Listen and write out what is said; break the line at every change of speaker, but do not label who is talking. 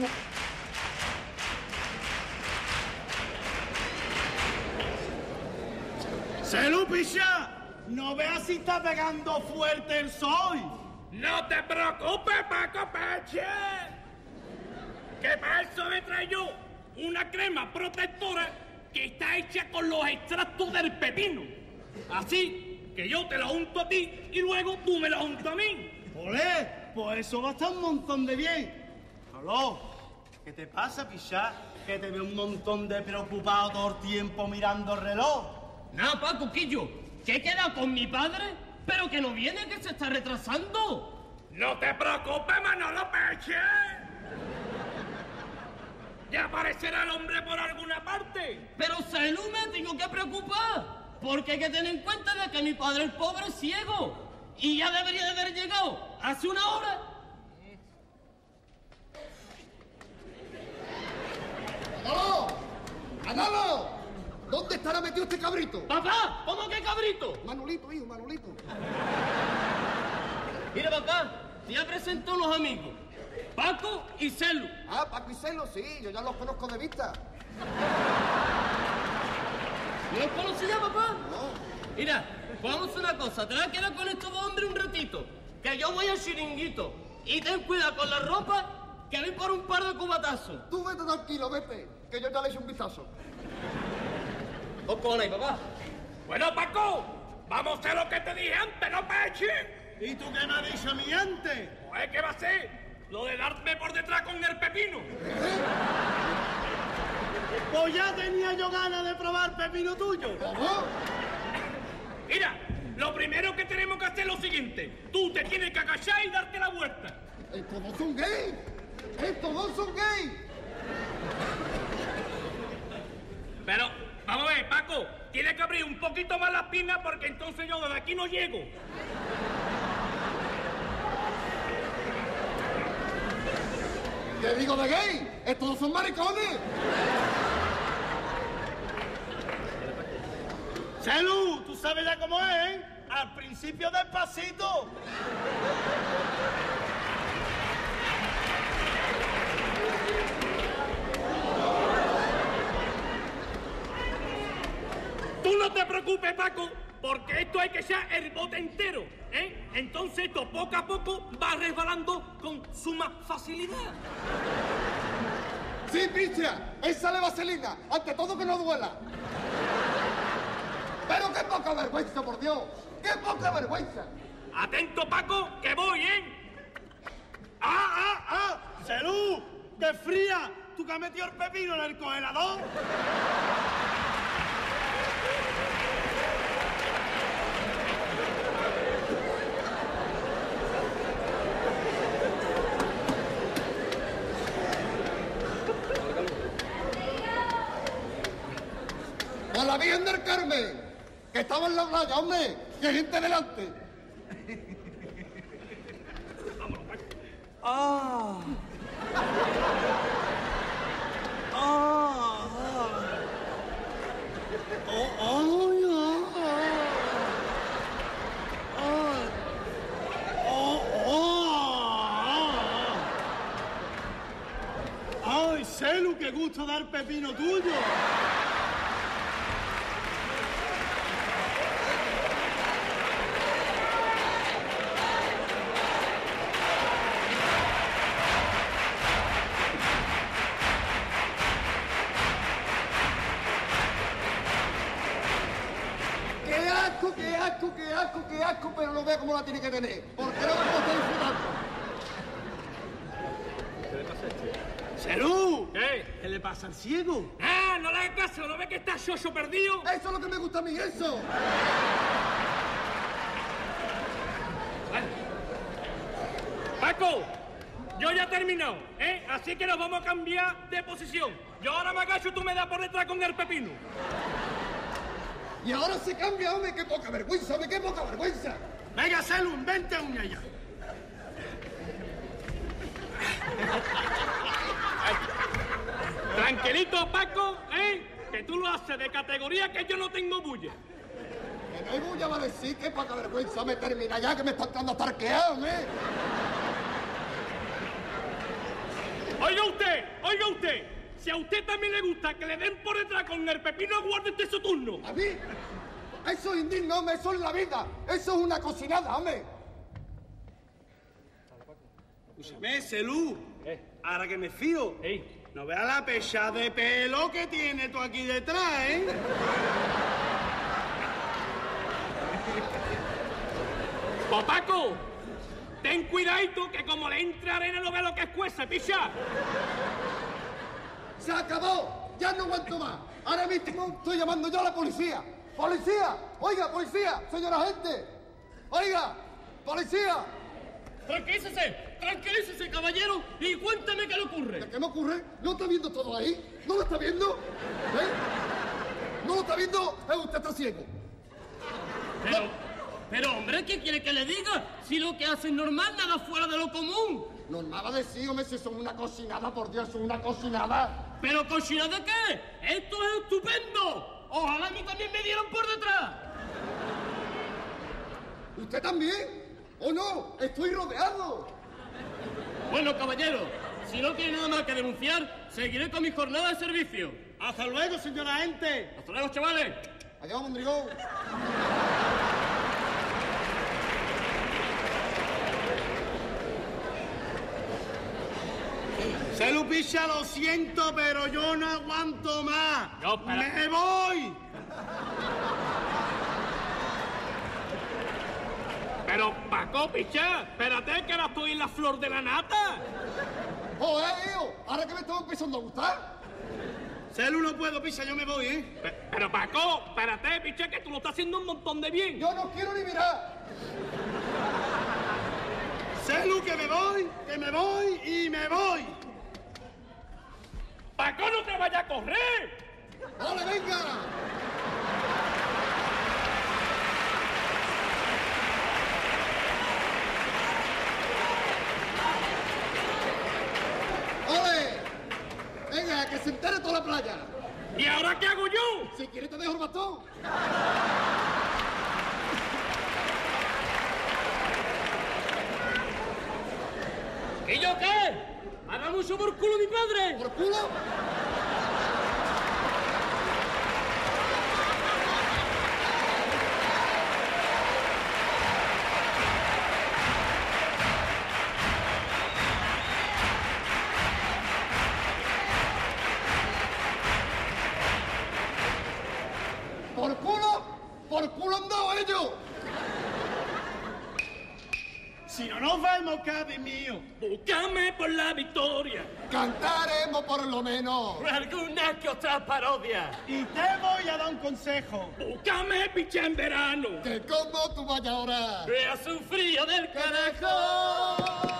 ¡Celu, picha! No veas si está pegando fuerte el sol.
No te preocupes, Paco Peche. Que para eso me traigo una crema protectora que está hecha con los extractos del pepino. Así que yo te la unto a ti y luego tú me la untas a mí.
¡Olé! Pues eso va a estar un montón de bien. Aló, ¿qué te pasa, picha? Que te veo un montón de preocupado todo el tiempo mirando el reloj.
Nada, Paco, Quillo, que he quedado con mi padre, pero que no viene, que se está retrasando.
No te preocupes, Manolo Peche. Ya aparecerá el hombre por alguna parte.
Pero, Celu, me tengo que preocupar, porque hay que tener en cuenta de que mi padre, el pobre, es ciego. Y ya debería de haber llegado hace una hora.
¡Manolo! ¡Manolo! ¿Dónde estará metido este cabrito?
¡Papá! ¿Cómo que cabrito?
Manolito, hijo, Manolito.
Mira, papá, te ya presento unos amigos. Paco y Celu.
Ah, Paco y Celo, sí, yo ya los conozco de vista.
¿No los conoces ya, papá?
No.
Mira, pues vamos a hacer una cosa. Te vas a quedar con estos dos hombres un ratito. Que yo voy al chiringuito. Y ten cuidado con la ropa, que voy por un par de cubatazos.
Tú vete tranquilo, vete, que yo ya le echo un vistazo.
¿Os cojones, papá?
Bueno, Paco, vamos a hacer lo que te dije antes, ¿no, Peche?
¿Y tú qué me has dicho a mí antes?
Pues, ¿qué va a ser? Lo de darme por detrás con el pepino.
Pues ya tenía yo ganas de probar pepino tuyo.
¿Cómo?
Mira, lo primero que tenemos que hacer es lo siguiente. Tú te tienes que agachar y darte la vuelta.
Estos dos son gays. Estos dos son gays.
Pero, vamos a ver, Paco, tienes que abrir un poquito más las piernas porque entonces yo desde aquí no llego.
¿Qué digo de gay? Estos dos son maricones.
Celu, tú sabes ya cómo es, ¿eh? Al principio despacito.
Tú no te preocupes, Paco, porque esto hay que echar el bote entero, ¿eh? Entonces esto poco a poco va resbalando con suma facilidad.
Sí, picha, échale vaselina. Ante todo que no duela. Pero qué poca vergüenza, por Dios. ¡Qué poca vergüenza!
Atento, Paco, que voy, ¿eh?
¡Ah! ¡Celu! ¡Qué fría! ¿Tú que has metido el pepino en el congelador?
¡A la Virgen del Carmen! ¡Que estaba en la playa, hombre! ¡Que hay gente delante!
¡Ay, Celu, qué gusto dar pepino tuyo!
¡Qué asco! Pero no vea cómo la tiene que tener. ¿Por qué no me puedo estar disfrutando?
¡Celu!
¿Qué?
¿Qué le pasa al ciego?
¡Ah, no le hagas caso! ¿No ves que está xoxo perdido?
¡Eso es lo que me gusta a mí, eso!
Bueno. Paco, yo ya he terminado, ¿eh? Así que nos vamos a cambiar de posición. Yo ahora me agacho y tú me das por detrás con el pepino.
Y ahora se cambia, hombre. ¡Qué poca vergüenza, hombre! ¡Qué poca vergüenza!
Venga, Celu, invente una ya.
Tranquilito, Paco, ¿eh? Que tú lo haces de categoría que yo no tengo bulla.
Que no hay bulla, va a decir. ¡Qué poca vergüenza! Me termina ya, que me está entrando a tarquear, hombre.
Oiga usted. Si a usted también le gusta que le den por detrás con el pepino, aguarde usted su turno.
¿A mí? Eso es indigno, hombre, eso es la vida. Eso es una cocinada, hombre.
Escúchame, Celú. Ahora que me fío. No veas la pecha de pelo que tiene tú aquí detrás, ¿eh?
Pues, Paco, ten cuidadito que como le entre arena no ve lo que es cueza, picha.
¡Se acabó! ¡Ya no aguanto más! Ahora mismo estoy llamando yo a la policía. ¡Policía! ¡Oiga, policía! ¡Señora gente! ¡Oiga! ¡Policía!
Tranquilícese, caballero, y cuéntame qué le ocurre.
¿Qué me ocurre? ¿No está viendo todo ahí? ¿No lo está viendo? ¿Eh? ¿No lo está viendo? Usted está ciego.
Pero, hombre, ¿qué quiere que le diga? Si lo que hace es normal, nada fuera de lo común.
Normal va a decir, hombre, si son una cocinada, por Dios, son una cocinada.
¿Pero cocinada de qué? ¡Esto es estupendo! Ojalá a mí también me dieran por detrás.
¿Usted también? ¿O no? ¡Estoy rodeado!
Bueno, caballero, si no tiene nada más que denunciar, seguiré con mi jornada de servicio.
¡Hasta luego, señora gente!
¡Hasta luego, chavales!
Adiós, Mondrigo.
Celú, picha, lo siento, pero yo no aguanto más.
No, espera.
¡Me voy!
Pero, Paco, picha, espérate que ahora estoy en la flor de la nata.
¡Joder, hijo! ¿Ahora que me estaba empezando a gustar?
Celú, no puedo, picha, yo me voy, ¿eh?
Pero, Paco, espérate, picha, que tú lo estás haciendo un montón de bien.
Yo no quiero ni mirar.
Celú, que me voy y me voy.
Paco, no te vayas a correr.
¡Vale, venga! ¡Ole! Venga, que se entere toda la playa.
¿Y ahora qué hago yo?
Si quieres te dejo el bastón.
¿Y yo qué? ¿Haga mucho por culo mi padre?
¿Por culo? ¿Por culo? ¿Por culo han dado ellos?
Si no nos vemos, cabe mío.
Búscame por la victoria.
Cantaremos por lo menos.
Alguna que otra parodia.
Y te voy a dar un consejo.
Búscame, picha, en verano.
Que como tú vayas ahora.
Que hace un frío del carajo.